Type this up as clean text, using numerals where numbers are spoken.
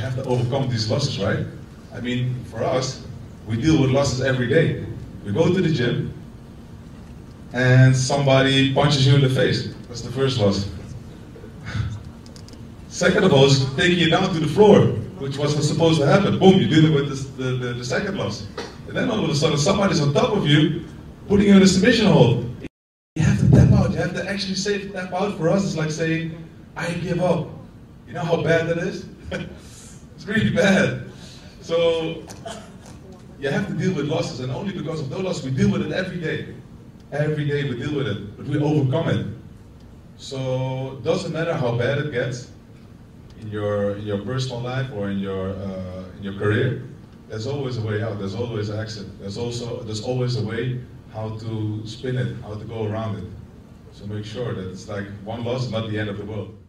have to overcome these losses, right? I mean, for us, we deal with losses every day. We go to the gym, and somebody punches you in the face. That's the first loss. Second of all is taking you down to the floor, which wasn't supposed to happen. Boom, you're dealing with the second loss. And then all of a sudden, somebody's on top of you, putting you in a submission hold. You have to tap out. You have to actually say tap out. For us, it's like saying, I give up. You know how bad that is? It's really bad. So you have to deal with losses, and only because of those losses, we deal with it every day. Every day we deal with it, but we overcome it. So it doesn't matter how bad it gets in your personal life or in your career. There's always a way out. There's always an exit. There's always a way how to spin it, how to go around it. So make sure that it's like one loss is not the end of the world.